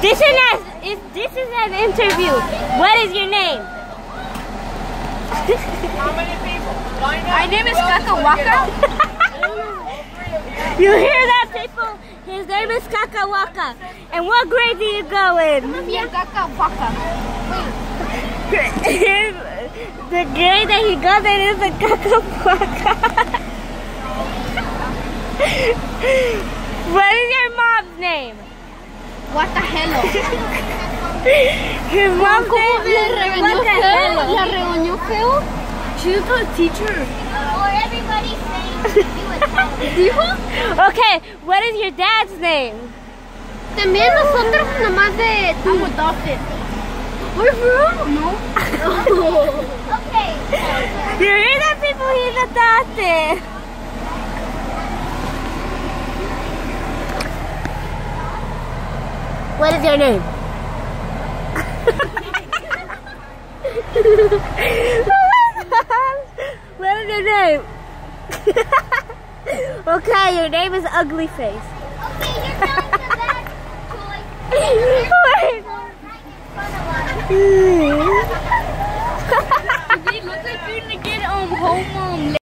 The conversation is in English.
This is an interview. What is your name? How many people? My name is Kaka Waka. You hear that, people? His name is Kaka Waka. And what grade do you go in? Kaka Waka. The grade that he goes in is the Kaka Waka. What is your mom's name? What the hell? His mom's name is What the hell? ¿La regañó feo? She's a teacher. Or everybody's saying you ¿Dijo? Okay, what is your dad's name? También nosotros nomás de... I'm adopted. We're from? No. Okay. You hear that, people? He's adopted. What is your name? What is your name? Okay, your name is Ugly Face. Okay, you're telling the bad choice. Wait.